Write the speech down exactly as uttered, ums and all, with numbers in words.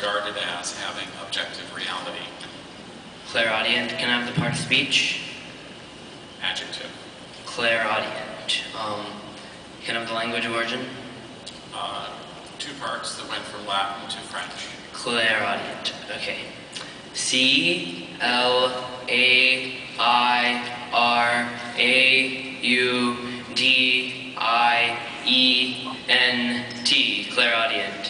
regarded as having objective reality? Clairaudient. Can I have the part of speech? Adjective. Clairaudient. Um, can I have the language of origin? Uh, two parts that went from Latin to French. Clairaudient. Okay. C L A I R A U D I E N T. Clairaudient.